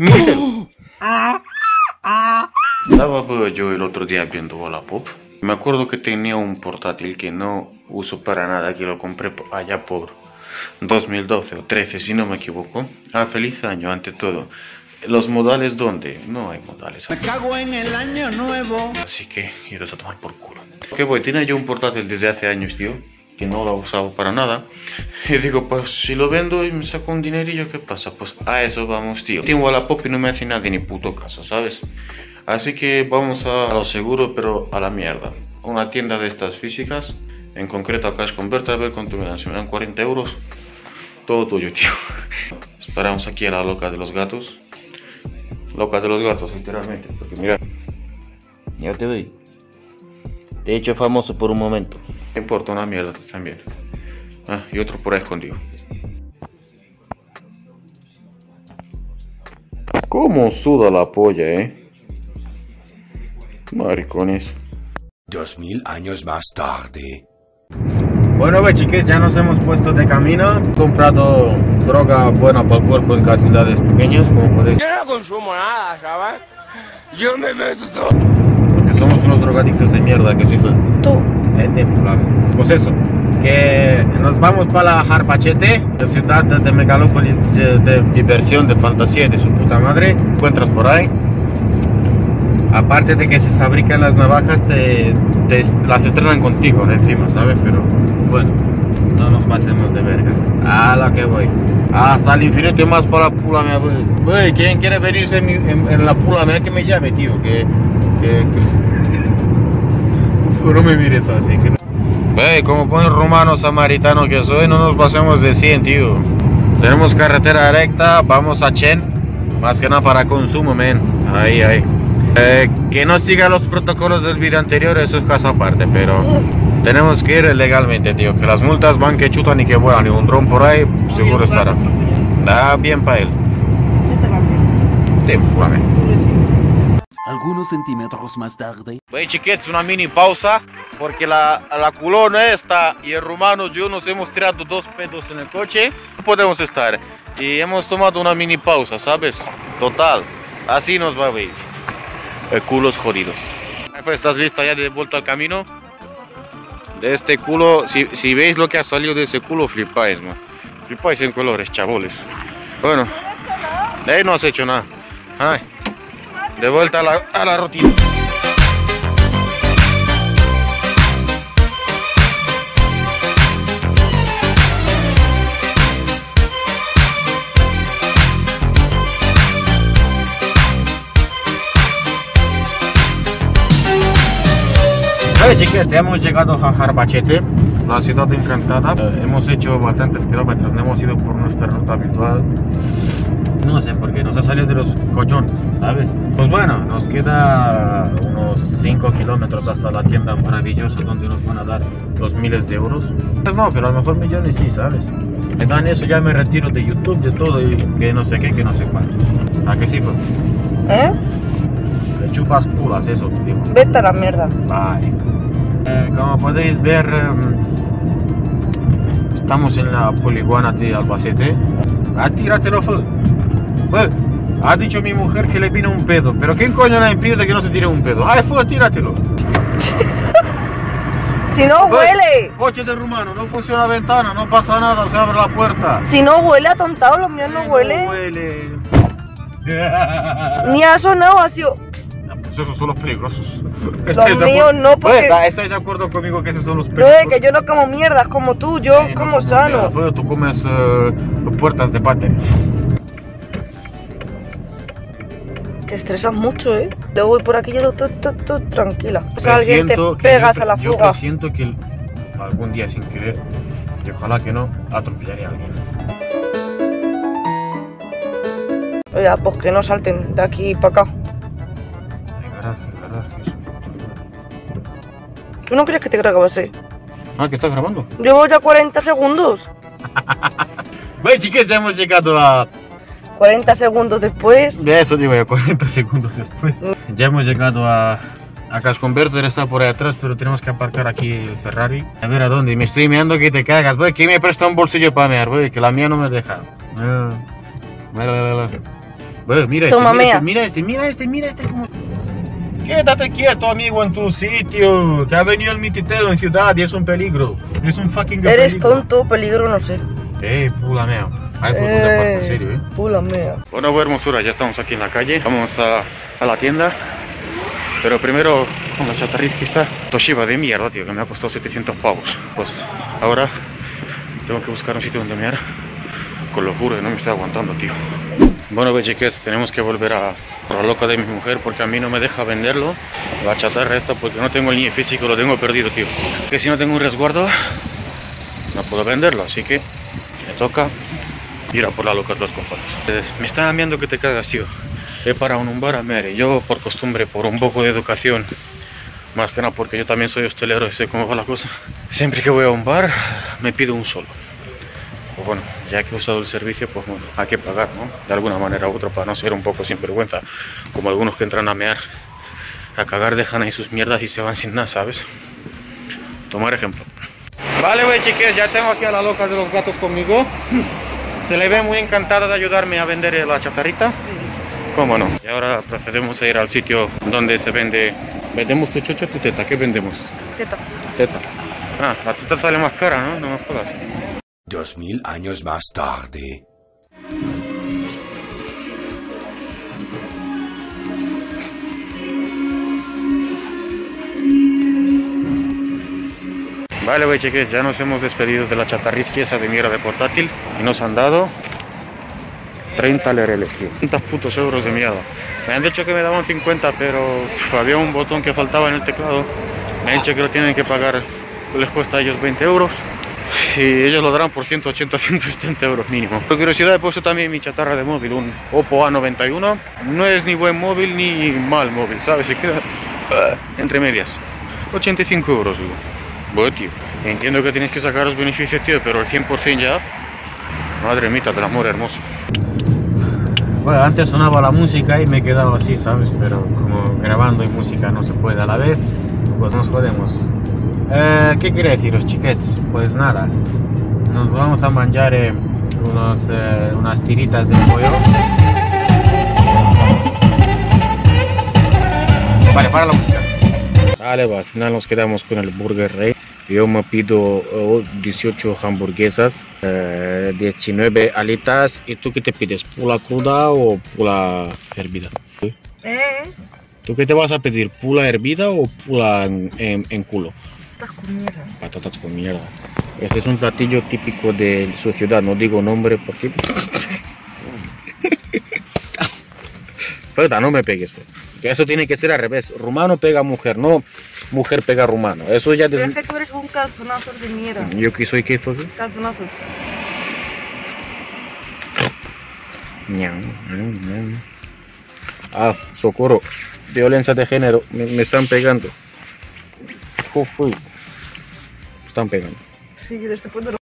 Mételo. Estaba yo el otro día viendo Wallapop. Me acuerdo que tenía un portátil que no uso para nada, que lo compré allá por 2012 o 13 si no me equivoco. Feliz año ante todo. Los modales, ¿dónde? No hay modales. Me cago en el año nuevo. Así que iros a tomar por culo. ¿Qué voy? Tenía yo un portátil desde hace años, tío, que no lo he usado para nada. Y digo, pues si lo vendo y me saco un dinerillo, ¿qué pasa? Pues a eso vamos, tío. Tengo Wallapop y no me hace nadie ni puto caso, ¿sabes? Así que vamos a lo seguro, pero a la mierda. Una tienda de estas físicas, en concreto a Cash Converter, a ver cuánto me dan. Si me dan 40 euros, todo tuyo, tío. Esperamos aquí a la loca de los gatos. Loca de los gatos, literalmente. Porque mira, ya te doy. Te he hecho famoso por un momento. No importa una mierda también. Y otro por ahí escondido. ¿Cómo suda la polla, Maricones. 2000 años más tarde. Bueno, pues chiques, ya nos hemos puesto de camino. He comprado droga buena para el cuerpo en cantidades pequeñas, como podéis. Yo no consumo nada, ¿sabes? Yo me meto todo. Porque somos unos drogadictos de mierda, que sí fue. Tú. Pues eso, que nos vamos para la Jarpachete, la ciudad de megalópolis de diversión, de fantasía y de su puta madre. Encuentras por ahí. Aparte de que se fabrican las navajas, las estrenan contigo encima, ¿sabes? Pero bueno, no nos pasemos de verga. A la que voy. Hasta el infinito y más para la pula mea, güey. ¿Quién quiere venirse en la pula mea que me llame, tío? No me mires así. Como buen romano samaritano que soy, no nos pasemos de 100, tío. Tenemos carretera recta, vamos a Chen. Más que nada para consumo, men. Ahí. Que no siga los protocolos del vídeo anterior, eso es caso aparte, pero tenemos que ir legalmente, tío. Que las multas van que chutan y que vuelan, y un dron por ahí seguro estará. Da bien para él. Algunos centímetros más tarde. Wey, chiquetes, una mini pausa, porque la culona esta y el rumano yo nos hemos tirado 2 pedos en el coche. No podemos estar. Y hemos tomado una mini pausa, ¿sabes? Total, así nos va a ver. Culos jodidos. Pues, ¿estás lista ya de vuelta al camino? De este culo, si veis lo que ha salido de ese culo, flipáis, man. Flipáis en colores, chaboles. Bueno, de ahí no has hecho nada. Ay, de vuelta a la rutina. Chicos, ya hemos llegado a Jarpachete, la ciudad encantada. Hemos hecho bastantes kilómetros, no hemos ido por nuestra ruta habitual. No sé por qué, nos ha salido de los cochones, ¿sabes? Pues bueno, nos queda unos 5 kilómetros hasta la tienda maravillosa donde nos van a dar los miles de euros. Pues no, pero a lo mejor millones sí, ¿sabes? Me dan eso, ya me retiro de YouTube, de todo y que no sé qué, que no sé cuánto. ¿A que sí, pues? Le chupas puras, eso te digo. Vete a la mierda. Vale. Como podéis ver, estamos en la poliguana de Albacete. Tíratelo, fue. Ha dicho mi mujer que le vino un pedo, pero ¿quién coño la impide que no se tire un pedo? Fue, tíratelo. Si no huele. Coche de rumano, no funciona la ventana, no pasa nada, se abre la puerta. Si no huele, atontado, los míos no huele. No huele. Ni ha sonado, ha sido. Pues esos son los peligrosos. Los míos no, porque... ¿Estáis de acuerdo conmigo que esos son los No, peligrosos? es que yo no como mierdas como tú, yo como no, sano. Mierda, tú comes puertas de váter. Te estresas mucho, Luego voy por aquí y yo todo tranquila. O sea, alguien te pegas a la fuga. Yo presiento que algún día sin querer, y ojalá que no, atropellaré a alguien. Oye, pues que no salten de aquí para acá. ¿Tú no crees que te grababa así? ¿Que estás grabando? Llevo ya 40 segundos. Bueno, chicos, ya hemos llegado a... 40 segundos después. De eso digo ya, 40 segundos después. Ya hemos llegado a Cash Converter, está por ahí atrás, pero tenemos que aparcar aquí el Ferrari. A ver a dónde, me estoy meando que te cagas, voy, que me presta un bolsillo para mear, voy, que la mía no me deja. Pues mira Toma, mira este como... Quédate quieto, amigo, en tu sitio. Te ha venido el mititeo en ciudad y es un peligro. Es un fucking peligro. Eres tonto, peligro no sé. Pula mea. Ay, por puta parte, en serio, Pula mea. Bueno, pues, hermosura, ya estamos aquí en la calle. Vamos a la tienda. Pero primero, con la chatarrisca esta Toshiba de mierda, tío, que me ha costado 700 pavos. Pues ahora tengo que buscar un sitio donde mear. Con lo juro que no me estoy aguantando, tío. Bueno, pues chiques, tenemos que volver a la loca de mi mujer porque a mí no me deja venderlo. La chatarra esta porque no tengo el niño físico, lo tengo perdido, tío. Que si no tengo un resguardo, no puedo venderlo, así que me toca ir a por la loca de los cojones. Me está viendo que te cagas, tío. He parado en un bar a mear. Yo, por costumbre, por un poco de educación, más que nada porque yo también soy hostelero y sé cómo va la cosa, siempre que voy a un bar, me pido un solo. Pues bueno, ya que he usado el servicio, pues bueno, hay que pagar, ¿no? De alguna manera u otra, para no ser un poco sinvergüenza, como algunos que entran a mear, a cagar, dejan ahí sus mierdas y se van sin nada, ¿sabes? Tomar ejemplo. Vale, güey, chiques, ya tengo aquí a la loca de los gatos conmigo. Se le ve muy encantada de ayudarme a vender la chatarrita. ¿Cómo no? Y ahora procedemos a ir al sitio donde se vende... ¿Vendemos tu chocho o tu teta? ¿Qué vendemos? Teta. Teta. Ah, la teta sale más cara, ¿no? No me jodas. 2000 años más tarde. Vale, güey, cheques, ya nos hemos despedido de la chatarrisqui esa de mierda de portátil y nos han dado 30 lereles, tío. 30 putos euros de mierda. Me han dicho que me daban 50, pero había un botón que faltaba en el teclado. Me han dicho que lo tienen que pagar, les cuesta a ellos 20 euros. Y ellos lo darán por 180, 170 euros mínimo. Por curiosidad he puesto también mi chatarra de móvil, un Oppo A91. No es ni buen móvil ni mal móvil, ¿sabes? Se queda entre medias. 85 euros, digo. Bueno, tío, entiendo que tienes que sacar los beneficios, tío, pero el 100% ya... Madre mía, del amor hermoso. Bueno, antes sonaba la música y me he quedado así, ¿sabes? Pero como grabando y música no se puede a la vez, pues nos jodemos. ¿Qué quiere deciros, chiquets? Pues nada, nos vamos a manjar unas tiritas de pollo. Vale, para la música. Vale, va, al final nos quedamos con el Burger Rey. Yo me pido 18 hamburguesas, 19 alitas. ¿Y tú qué te pides? ¿Pula cruda o pula hervida? ¿Tú qué te vas a pedir? ¿Pula hervida o pula en culo? Patatas con mierda. Patatas con mierda. Este es un platillo típico de su ciudad, no digo nombre porque... Pero no me pegues. Que eso tiene que ser al revés. Rumano pega mujer, no mujer pega rumano. Eso ya... Parece que eres un calzonazo de mierda. ¿Yo qué soy? ¿Qué fue? Calzonazo. Ah, socorro. Violencia de género. Me están pegando. ¿Cómo fue? Están pegando. Sí, después de